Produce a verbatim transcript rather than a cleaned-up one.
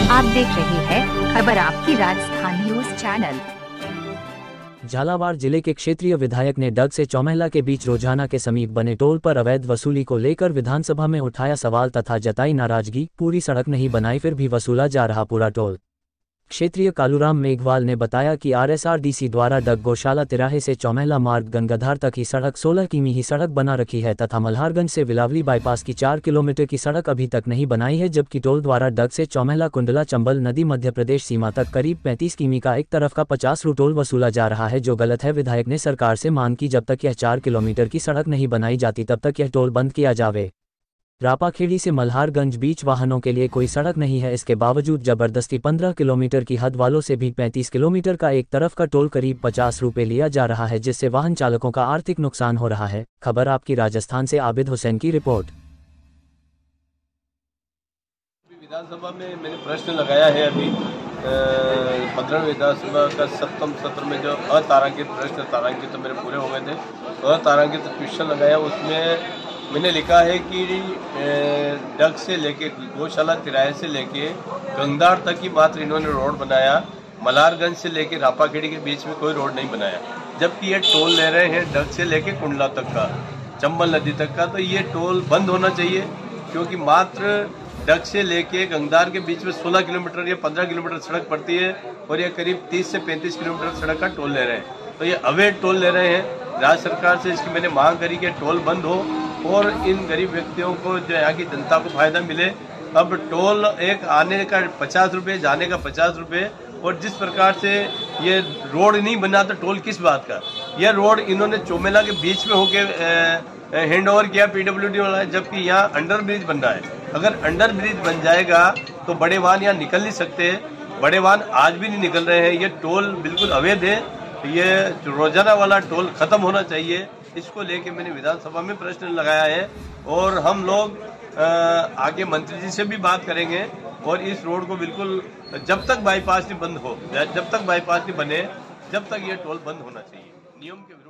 आप देख रहे हैं खबर आपकी राजस्थान न्यूज चैनल। झालावाड़ जिले के क्षेत्रीय विधायक ने डग से चौमहला के बीच रोजाना के समीप बने टोल पर अवैध वसूली को लेकर विधानसभा में उठाया सवाल तथा जताई नाराजगी। पूरी सड़क नहीं बनाई फिर भी वसूला जा रहा पूरा टोल। क्षेत्रीय कालूराम मेघवाल ने बताया कि आरएसआरडीसी द्वारा डग गौशाला तिराहे से चौमहला मार्ग गंगाधार तक ही सड़क सोलह किमी ही सड़क बना रखी है तथा मल्हारगंज से विलावली बाईपास की चार किलोमीटर की सड़क अभी तक नहीं बनाई है, जबकि टोल द्वारा डग से चौमहला कुंडला चंबल नदी मध्य प्रदेश सीमा तक करीब पैंतीस किमी का एक तरफ का पचास रू टोल वसूला जा रहा है, जो गलत है। विधायक ने सरकार से मांग की जब तक यह चार किलोमीटर की सड़क नहीं बनाई जाती तब तक यह टोल बंद किया जावे। रापाखेड़ी से मल्हारगंज बीच वाहनों के लिए कोई सड़क नहीं है, इसके बावजूद जबरदस्ती पंद्रह किलोमीटर की हद वालों से भी पैंतीस किलोमीटर का एक तरफ का टोल करीब पचास रुपए लिया जा रहा है, जिससे वाहन चालकों का आर्थिक नुकसान हो रहा है। खबर आपकी राजस्थान से आबिद हुसैन की रिपोर्ट। विधानसभा में मैंने प्रश्न लगाया है अभी पंद्रह विधानसभा का सप्तम सत्र में जो अतारांकित प्रश्न तारांकित तो मेरे पूरे हो गए थे। अतारांकित क्वेश्चन लगाया, उसमें मैंने लिखा है कि डग से लेके गौशाला तिराहे से लेके गंगाधार तक की मात्र इन्होंने रोड बनाया, मल्हारगंज से लेके रापाखेड़ी के बीच में कोई रोड नहीं बनाया। जबकि ये टोल ले रहे हैं डग से लेके कुंडला तक का, चंबल नदी तक का, तो ये टोल बंद होना चाहिए, क्योंकि मात्र डग से लेके गंगाधार के बीच में सोलह किलोमीटर या पंद्रह किलोमीटर सड़क पड़ती है और ये करीब तीस से पैंतीस किलोमीटर सड़क का टोल ले रहे हैं। तो ये अवैध टोल ले रहे हैं। राज्य सरकार से इसकी मैंने मांग करी कि टोल बंद हो और इन गरीब व्यक्तियों को जो यहाँ की जनता को फायदा मिले। अब टोल एक आने का पचास रुपये, जाने का पचास रुपये, और जिस प्रकार से ये रोड नहीं बना तो टोल किस बात का। यह रोड इन्होंने चौमहला के बीच में होके हैंड ओवर किया पीडब्ल्यूडी वाला, जबकि यहाँ अंडर ब्रिज बन रहा है। अगर अंडर ब्रिज बन जाएगा तो बड़े वाहन यहाँ निकल नहीं सकते, बड़े वाहन आज भी नहीं निकल रहे हैं। ये टोल बिल्कुल अवैध है, ये रोजाना वाला टोल खत्म होना चाहिए। इसको लेके मैंने विधानसभा में प्रश्न लगाया है और हम लोग आगे मंत्री जी से भी बात करेंगे और इस रोड को बिल्कुल जब तक बाईपास नहीं बंद हो, जब तक बाईपास नहीं बने, जब तक ये टोल बंद होना चाहिए नियम के।